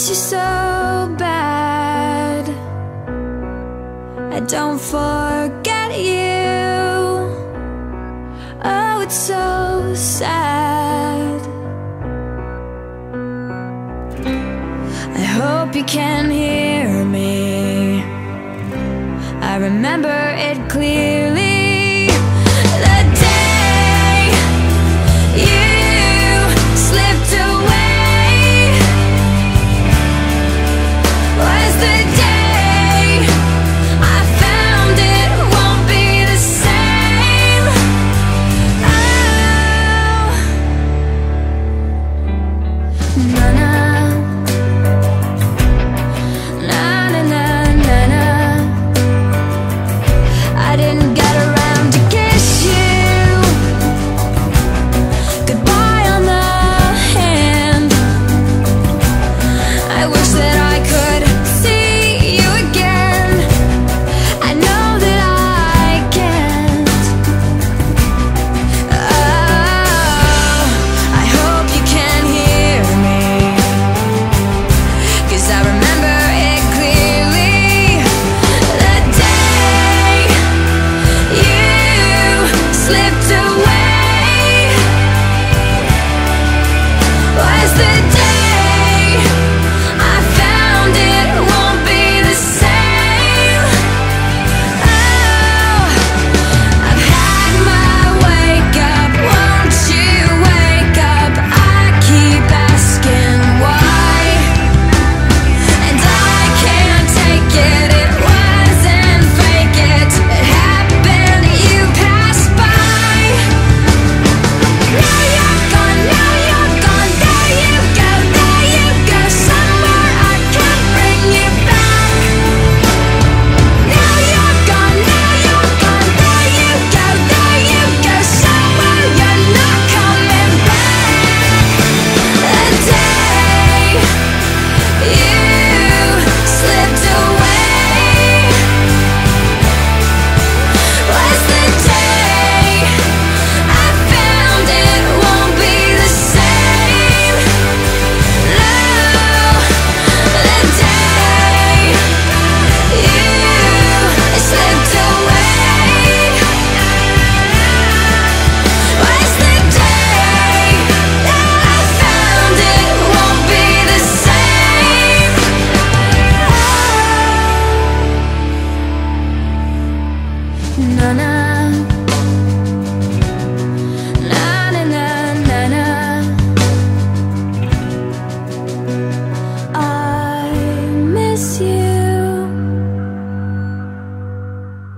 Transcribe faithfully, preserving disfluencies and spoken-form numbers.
you so bad. I don't forget you. Oh, it's so sad. I hope you can hear me. I remember it clearly. The day you slipped away was the day I found it won't be the same. Oh, na na. I didn't get around to kiss you goodbye on the hand. I wish that I could see you again. I know that I can't. Oh, I hope you can hear me, 'cause I remember it clearly. The day you slipped away was the day I found it won't be the same. Oh, I've had my wake up, won't you wake up? I keep asking why, and I can't take it. It wasn't fake, it it happened. You passed by. Now you're gone, now you're gone. There you go, there you go. Somewhere I can't bring you back. Now you're gone, now you're gone. There you go, there you go. Somewhere you're not coming back. The day you slipped away was the day I found it won't be the same. No, the day you slipped away was the day that I found it won't be the same. Na na.